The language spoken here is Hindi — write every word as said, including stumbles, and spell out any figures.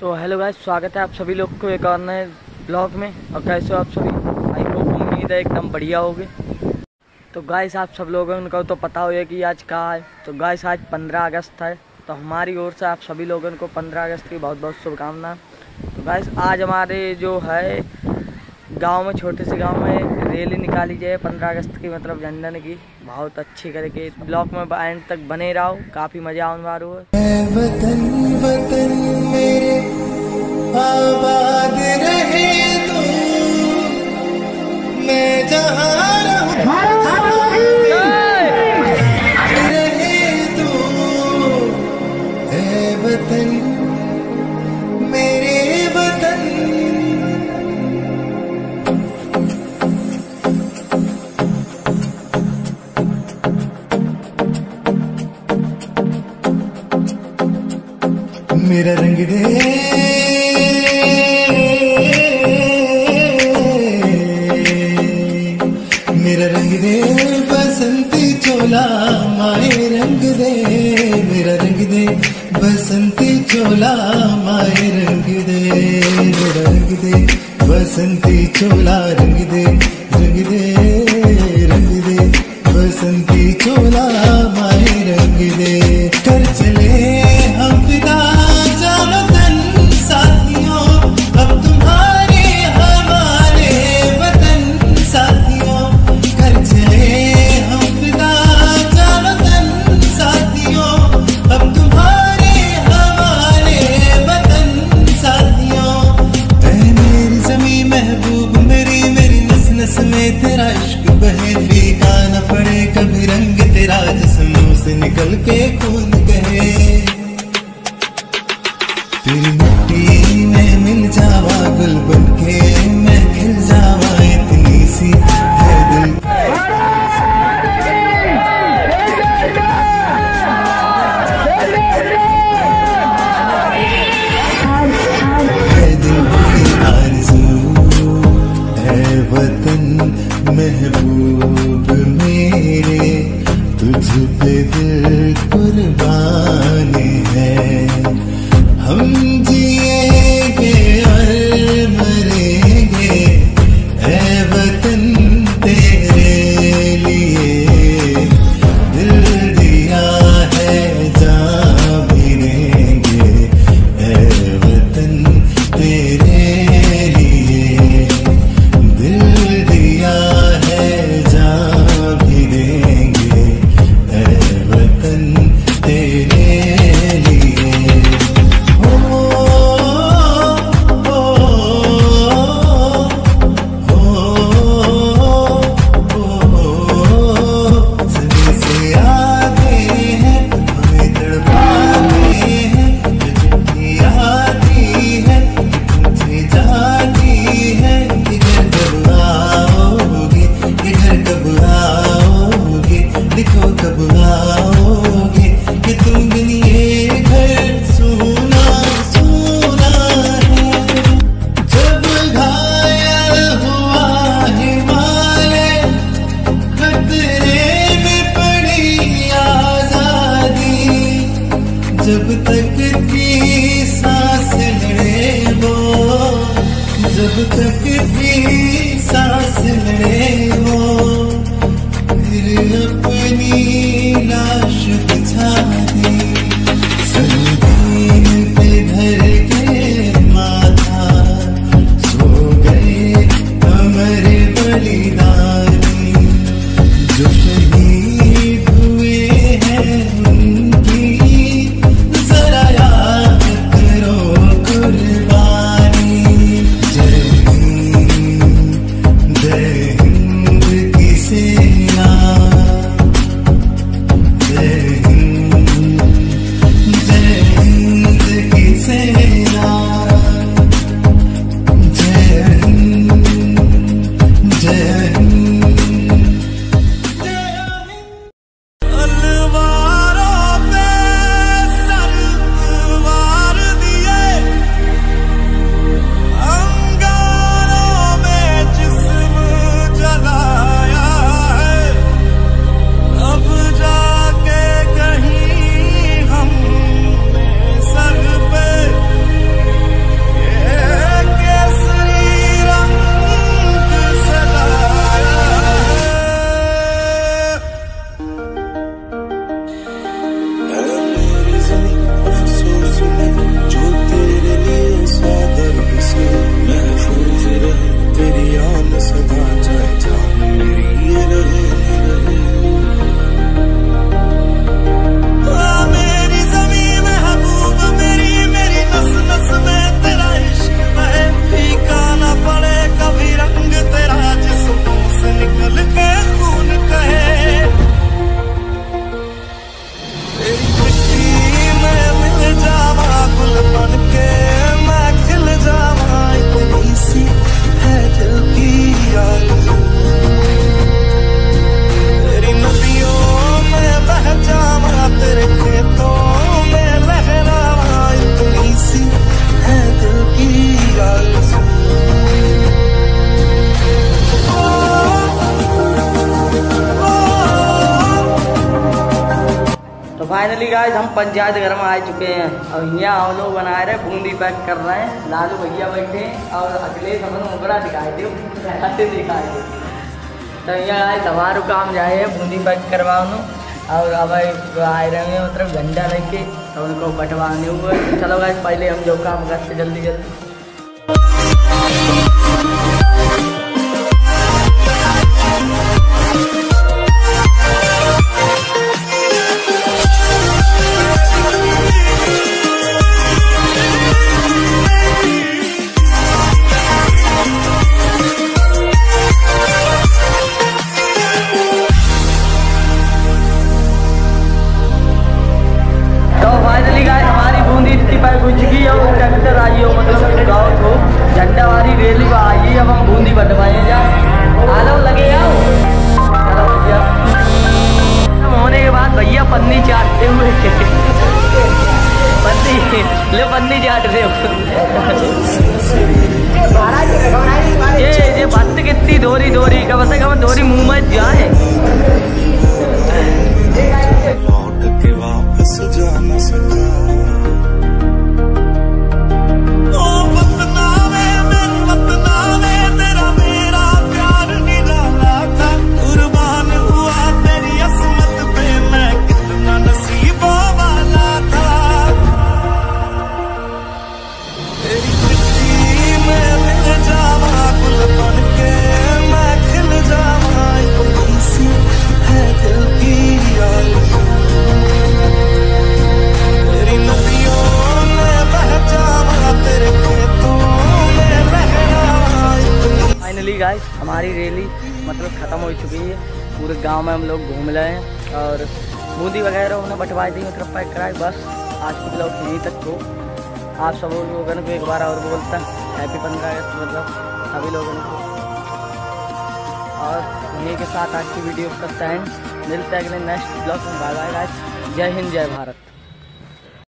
सो हेलो गाइस, स्वागत है आप सभी लोग को एक और नए ब्लॉग में। और कैसे हो आप सभी? आई होप, उम्मीद है एकदम बढ़िया होगे। तो गाइस आप सब लोगों को तो पता होगा कि आज कहाँ है। तो गाइस आज पंद्रह अगस्त है, तो हमारी ओर से आप सभी लोगों को पंद्रह अगस्त की बहुत बहुत शुभकामनाएं। तो गाइस आज हमारे जो है गांव में, छोटे से गांव में रैली निकाली जाए पंद्रह अगस्त की, मतलब झंडन की। बहुत अच्छी करके ब्लॉग में एंड तक बने रहो, काफ़ी मज़ा आने वाला है। वतन वतन मेरे आबाद रहे तो मैं जहाँ रहूं रहे तो है वतन मेरे वतन। मेरा रंग दे मेरा रंग दे बसंती चोला माए रंग दे। मेरा रंग दे बसंती चोला माए रंग दे। मेरा रंग दे बसंती चोला रंग दे रंग दे रंग दे बसंती चोला माए रंग दे। कर चले हम फिदा तेरा इश्क बहे फीका न पड़े कभी रंग तेरा जिस्मों से निकल के खून कहे। तेरी मिट्टी में मिल जावा गुल बन के मैं खिल जावा, इतनी सी है दिल है दिल की आरज़ू है वतन महबूब मेरे। तुझ पे दिल कुर्बान है। हम जिएंगे और मरेंगे ऐ वतन तेरे लिए। दिल दिया है जान भी देंगे ऐ वतन तेरे लिए। दिल दिया है जान भी देंगे ऐ वतन तेरे लिए। हो हो हो सभी से आते हैं हमें तड़पाते हैं। चिट्ठी आती है मुझे जाती है कि घर कब आओगे, कि घर कब आओगे, देखो कब आओगे कि तुम बिन ये घर सुना सुना है। जब घायल हुआ हिमालय खतरे में पड़ी आजादी। जब तक थी सांस लड़े वो, जब तक थी सांस लड़े वो, फिर अपनी लाश बिछा दी। संगीन पे धर के माथा सो गए अमर बलिदानी। जो शहीद हुए हैं उनकी जरा याद करो कुर्बानी। जय हिंद जय हिंद फाइनली गाइस हम पंचायत घर में आ चुके हैं और यहाँ हम लोग बना रहे बूंदी पैक कर रहे हैं। लालू भैया बैठे हैं और अखिलेश हमने मुकड़ा दिखाई दे ऐसे दिखाई दे। तो यहाँ गाइस हमारा काम जाए है बूंदी पैक करवाने और अब आए रहे हैं मतलब झंडा लेके तो उनको बंटवाने हुए। चलो गाइस पहले हम जो काम करते जल्दी जल्दी। हो चुकी है और ट्रैक्टर आई हो मतलब गाँव को झंडा वाली रैली आई। अब हम बूंदी बंटवाए जा आलो लगे आओ। चलो भैया होने के बाद भैया पन्नी चाटते हुए पन्नी ले पन्नी चाट रहे ये ये भक्त कितनी दोरी दोरी का बस हम दोरी मुंह में जाए के वापस जा न सका। गाइस हमारी रैली मतलब ख़त्म हो चुकी है। पूरे गांव में हम लोग घूम रहे हैं और बूंदी वगैरह उन्हें बंटवाई दी मतलब पैक कराई। बस आज के ब्लॉग यहीं तक हो। आप सब लोगों को एक बार और बोलता हैप्पी पंद्रह अगस्त मतलब सभी लोगों को। और यहीं के साथ आज की वीडियो करता है मिलते हैं अगले नेक्स्ट ब्लॉग में। बाय बाय गाइस, जय हिंद जय भारत।